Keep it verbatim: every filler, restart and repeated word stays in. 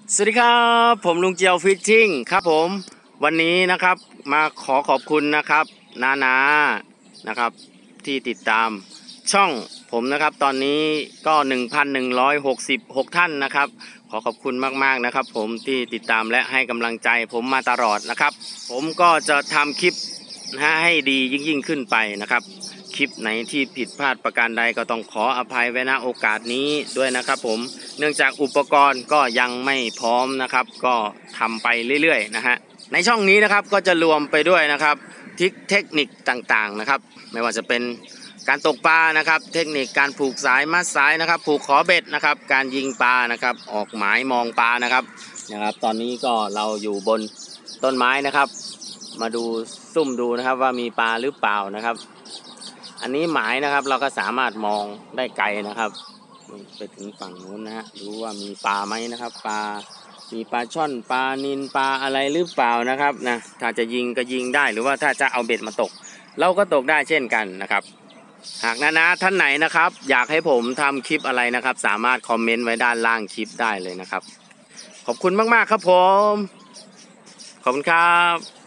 สวัสดีครับผมลุงเจียวฟิชชิ่งครับผมวันนี้นะครับมาขอขอบคุณนะครับนานานะครับที่ติดตามช่องผมนะครับตอนนี้ก็ หนึ่งพันหนึ่งร้อยหกสิบหก ท่านนะครับขอขอบคุณมากๆนะครับผมที่ติดตามและให้กำลังใจผมมาตลอดนะครับผมก็จะทำคลิปนะให้ดียิ่งยิ่งขึ้นไปนะครับคลิปไหนที่ผิดพลาดประการใดก็ต้องขออภัยไว้ณโอกาสนี้ด้วยนะครับผมเนื่องจากอุปกรณ์ก็ยังไม่พร้อมนะครับก็ทำไปเรื่อยๆนะฮะในช่องนี้นะครับก็จะรวมไปด้วยนะครับทิคเทคนิคต่างๆนะครับไม่ว่าจะเป็นการตกปลานะครับเทคนิคการผูกสายมัดสายนะครับผูกขอเบ็ดนะครับการยิงปลานะครับออกหมายมองปลานะครับนะครับตอนนี้ก็เราอยู่บนต้นไม้นะครับมาดูซุ่มดูนะครับว่ามีปลาหรือเปล่านะครับอันนี้หมายนะครับเราก็สามารถมองได้ไกลนะครับไปถึงฝั่งนู้นนะฮะดูว่ามีปลาไหมนะครับปลามีปลาช่อนปลานิลปลาอะไรหรือเปล่านะครับนะถ้าจะยิงก็ยิงได้หรือว่าถ้าจะเอาเบ็ดมาตกเราก็ตกได้เช่นกันนะครับหากนานาท่านไหนนะครับอยากให้ผมทำคลิปอะไรนะครับสามารถคอมเมนต์ไว้ด้านล่างคลิปได้เลยนะครับขอบคุณมากๆครับผมขอบคุณครับ